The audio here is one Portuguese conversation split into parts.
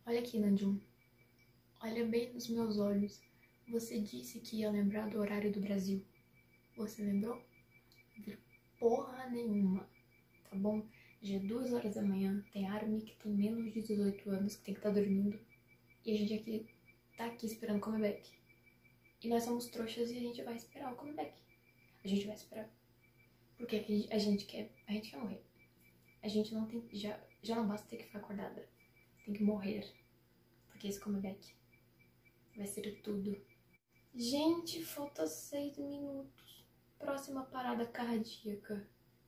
Olha aqui, Nanjum. Olha bem nos meus olhos. Você disse que ia lembrar do horário do Brasil. Você lembrou? Porra nenhuma, tá bom? Já é 2 horas da manhã, tem Armin que tem menos de 18 anos, que tem que estar dormindo. E a gente aqui tá aqui esperando o comeback. E nós somos trouxas e a gente vai esperar o comeback. A gente vai esperar. Porque a gente quer morrer. A gente não tem, já não basta ter que ficar acordada. Tem que morrer. Porque esse comeback vai ser tudo. Gente, falta 6 minutos. Próxima parada cardíaca.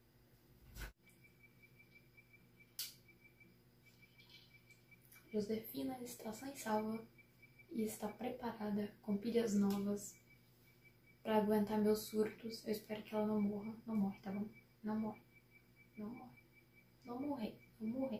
Josefina está sã e salva e está preparada com pilhas novas para aguentar meus surtos. Eu espero que ela não morra. Não morre, tá bom? Não morre. Não morre. Não morrer. Não morrer.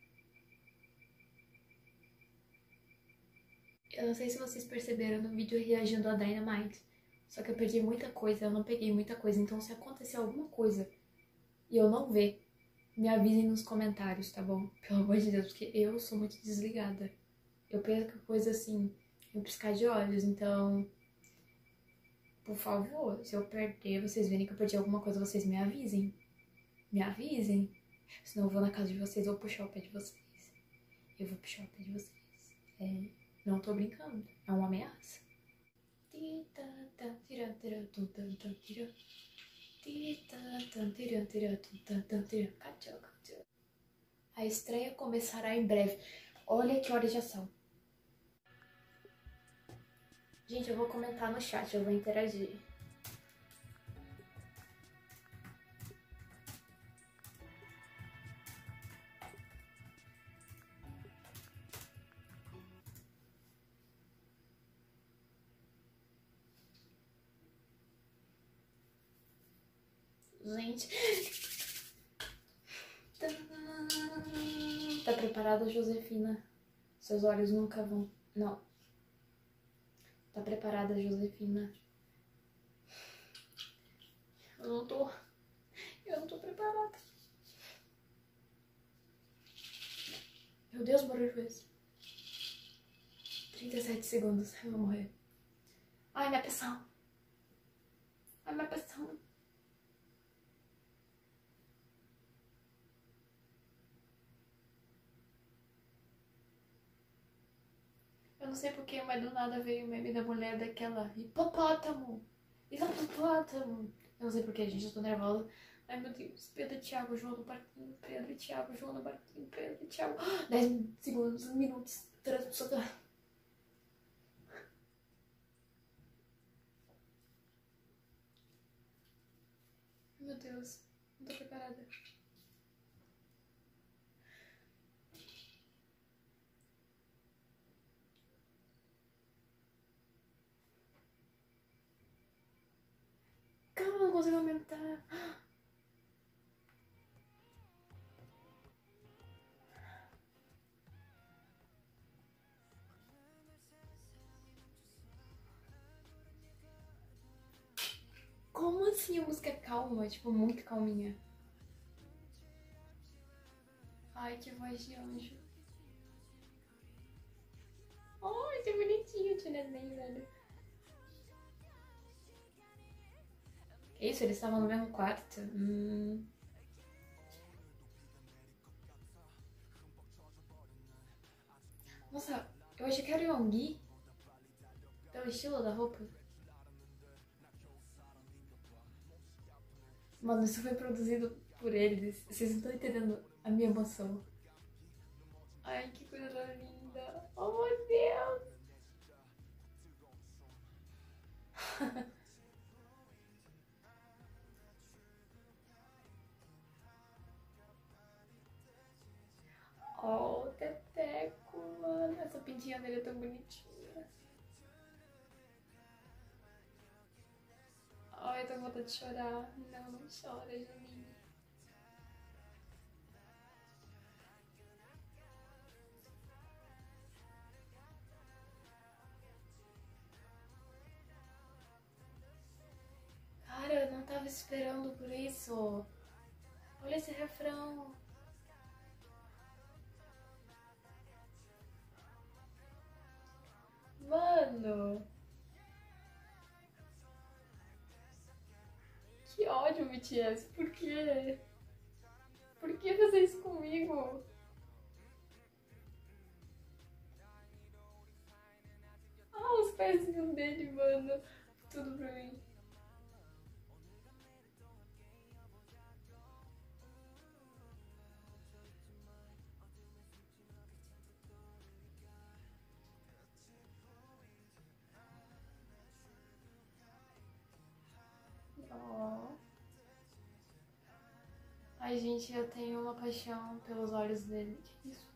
Eu não sei se vocês perceberam no vídeo reagindo a Dynamite. Só que eu perdi muita coisa, eu não peguei muita coisa. Então se acontecer alguma coisa e eu não ver, me avisem nos comentários, tá bom? Pelo amor de Deus, porque eu sou muito desligada. Eu perco coisa assim, em piscar de olhos, então... Por favor, se eu perder, vocês verem que eu perdi alguma coisa, vocês me avisem. Me avisem. Senão eu vou na casa de vocês, eu vou puxar o pé de vocês. Eu vou puxar o pé de vocês. Não tô brincando, é uma ameaça. A estreia começará em breve. Olha que horas já são. Gente, eu vou comentar no chat, eu vou interagir. Gente. Tá preparada, Josefina? Seus olhos nunca vão... Não. Tá preparada, Josefina? Eu não tô preparada. Meu Deus, barulho foi esse? 37 segundos, eu vou morrer. Ai, minha pressão. Ai, minha pressão. Eu não sei porque, mas do nada veio o meme da mulher daquela hipopótamo. Hipopótamo. Eu não sei porque, gente, eu tô nervosa. Ai, meu Deus. Pedro, Thiago, João no barquinho. Pedro, Thiago, João no barquinho. Pedro, Thiago. 10 segundos, minutos. Transmissão. Meu Deus. Não tô preparada. Calma, não consigo aumentar. Como assim a música é calma? Tipo, muito calminha. Ai, que voz de anjo. Ai, que bonitinho, tia neném, velho. Que isso, eles estavam no mesmo quarto? Nossa, eu achei que era o Yonggi. Pelo estilo da roupa. Mano, isso foi produzido por eles. Vocês não estão entendendo a minha emoção. Ai, que coisa linda. Oh, meu Deus. Oh, o Teteco, mano. Essa pintinha dele é tão bonitinha. Ai, eu tô com vontade de chorar. Não, não chora, Janine. Cara, eu não tava esperando por isso. Olha esse refrão. Mano, que ódio, BTS. Por quê? Por que fazer isso comigo? Ah, os pezinhos dele, mano. Tudo pra mim. Oh. Ai, gente, eu tenho uma paixão pelos olhos dele. Que isso?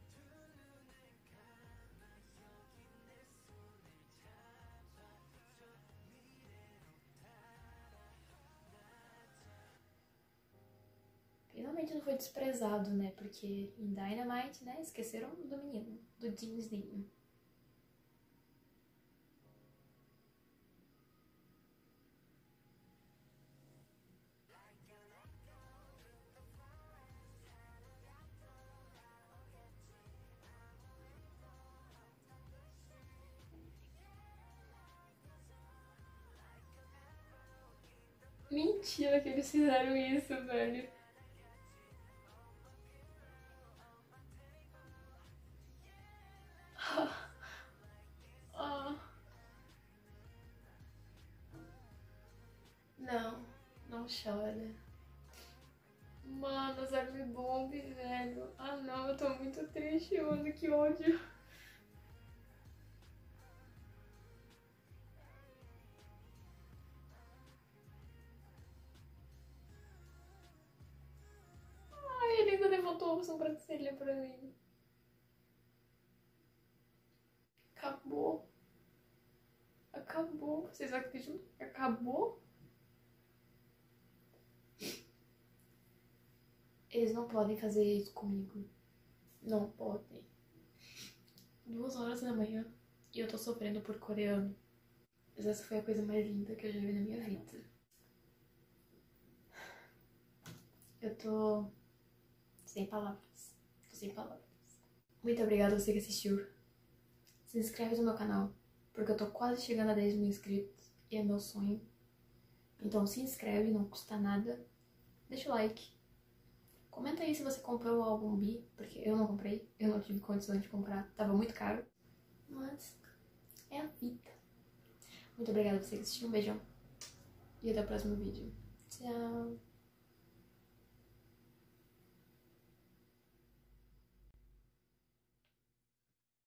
Finalmente não foi desprezado, né? Porque em Dynamite, né? Esqueceram do menino, do Jeanzinho. Mentira que eles fizeram isso, velho. Ah, não, não chora. Mano, Zé Bomb, velho. Ah não, eu tô muito triste, mano, que ódio. Ai, ele ainda levantou a sobrancelha pra mim. Acabou. Acabou. Vocês acreditam que acabou? Eles não podem fazer isso comigo. Não podem. 2 horas da manhã e eu tô sofrendo por coreano. Mas essa foi a coisa mais linda que eu já vi na minha vida. Eu tô sem palavras. Tô sem palavras. Muito obrigada a você que assistiu. Se inscreve no meu canal, porque eu tô quase chegando a 10 mil inscritos e é meu sonho. Então se inscreve, não custa nada. Deixa o like. Comenta aí se você comprou o álbum B, porque eu não comprei. Eu não tive condições de comprar, tava muito caro. Mas é a vida. Muito obrigada por você que assistiu, um beijão. E até o próximo vídeo. Tchau.